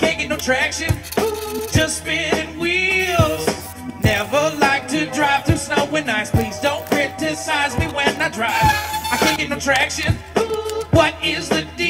can't get no traction, just spinning wheels. Never like to drive through snow and ice. Please don't criticize me when I drive. I can't get no traction. What is the